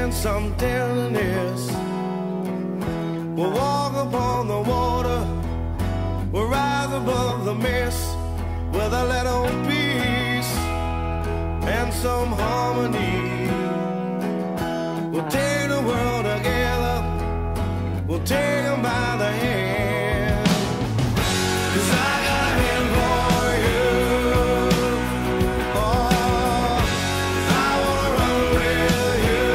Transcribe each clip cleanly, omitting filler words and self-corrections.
and some tenderness. We'll walk upon the water, we'll rise above the mist with a little peace and some harmony. We'll take the world together, we'll take them by the hand. 'Cause I got a hand for you. Oh, I wanna run with you.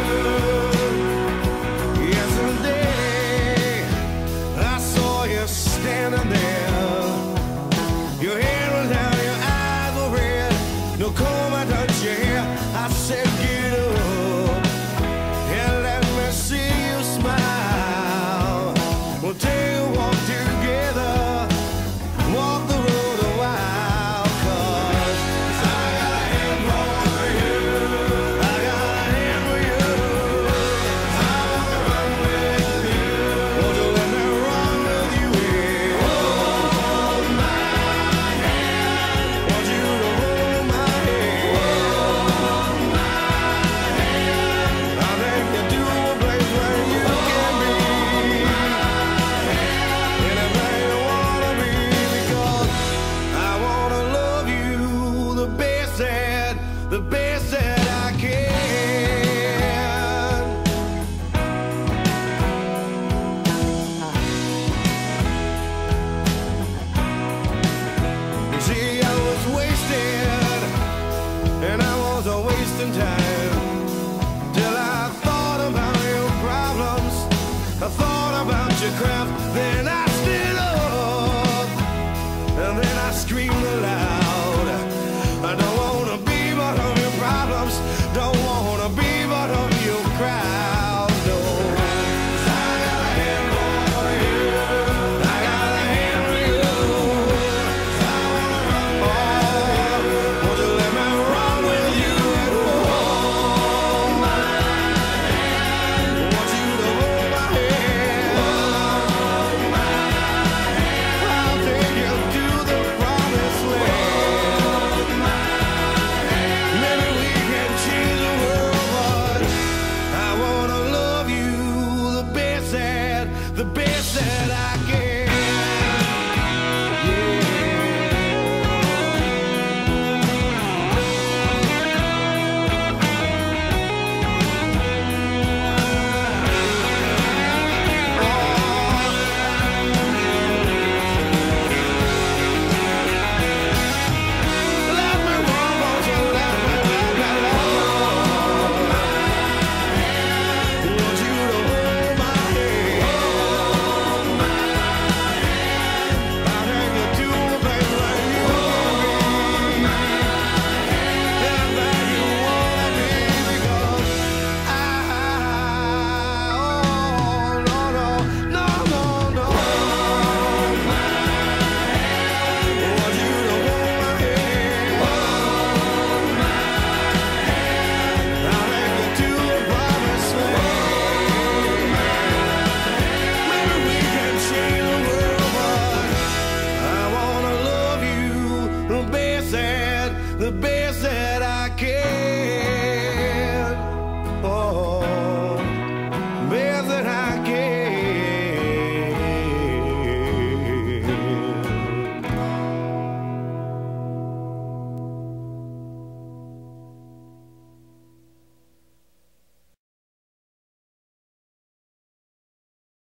Yesterday I saw you standing there. Your hair was down, your eyes were red. No comb, I touched your hair. I said, get up and let me see you smile. We'll take a walk together, walk the road a while. 'Cause I got a hand for you, I got a hand for you. I wanna run with you. Won't you let me run with you? Yeah. Hold my hand. Want you to hold my hand. Hold my hand. I think you do a place where you can be anything you wanna be, because I wanna love you the best that I can. You see, I was wasted and I was a wasting time till I thought about your problems, I thought about your crime.